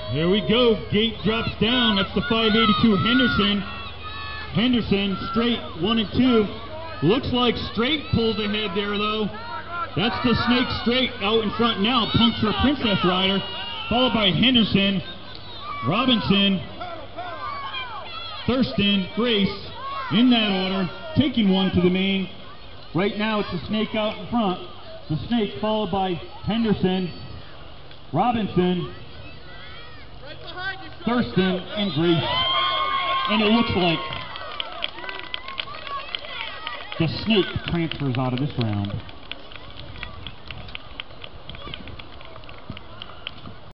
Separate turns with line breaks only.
Here we go. Gate drops down. That's the 582 Henderson. Henderson straight 1 and 2. Looks like Straight pulled ahead there though. That's the Snake Straight out in front now. Puncture Princess Rider, followed by Henderson, Robinson, Thurston, Grace, in that order, taking one to the main. Right now it's the Snake out in front. The Snake followed by Henderson, Robinson, Thurston, and Grace. And it looks like the Snake transfers out of this round.